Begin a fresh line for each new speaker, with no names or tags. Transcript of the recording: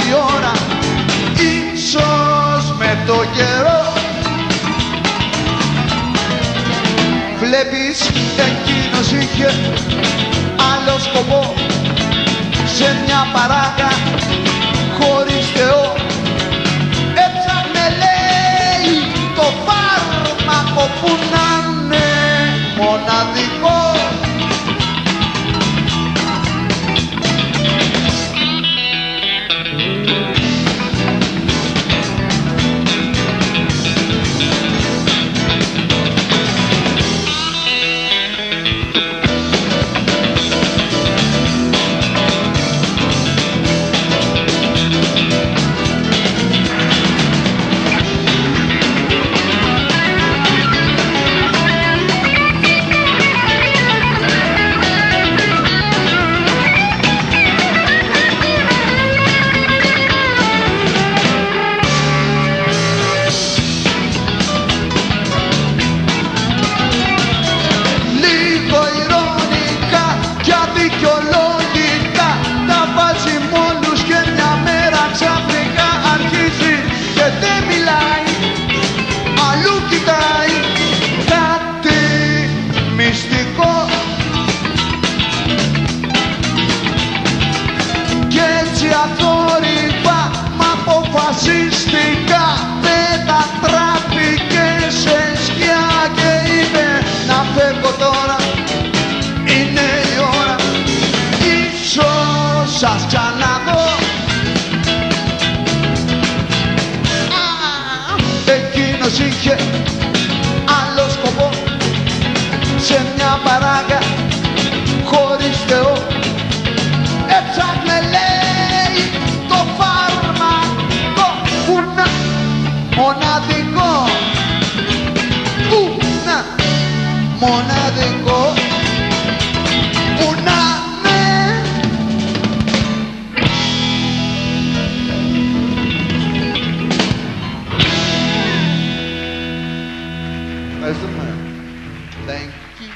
η ώρα, ίσως με το καιρό. Βλέπεις, εκείνος είχε άλλο σκοπό, σε μια παράγα χωρίς Θεό. Έψαχνε, λέει, το φάρμακο που να είναι μοναδικό. Αθόρυβα μ' αποφασίστηκα, μετατράπηκε σε σκιά και είπε να φεύγω τώρα, είναι η ώρα, ίσως σας ξαναδώ. Εκείνος είχε άλλο σκοπό, σε μια παράγα χωρίς Θεό. Έψαχνε, λέει, το φάρμακο που να μοναδικό, που να μοναδικό, που να ναι. Ευχαριστούμε. Thank you.